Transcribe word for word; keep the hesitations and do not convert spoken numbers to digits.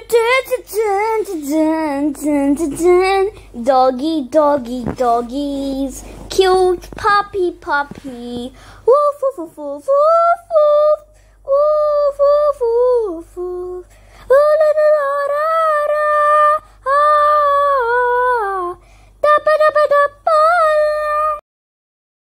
Doggy, doggy, doggies. Cute puppy, puppy. Woof, woof, woof, woof, woof, woof.